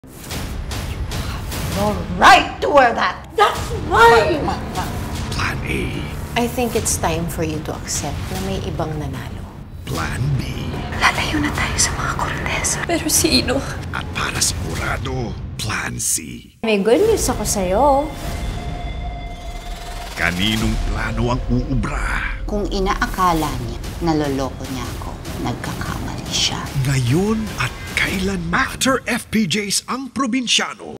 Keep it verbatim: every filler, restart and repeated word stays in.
No right to wear that! That's mine! Plan A. I think it's time for you to accept na may ibang nanalo. Plan B. Lalayo na tayo sa mga kondesa. Pero sino? At para sigurado, Plan C. May good news ako sa'yo. Kaninong plano ang uubra? Kung inaakala niya, naloloko niya ako, nagkakamali siya. Ngayon at kailanman. After F P J's ang probinsyano.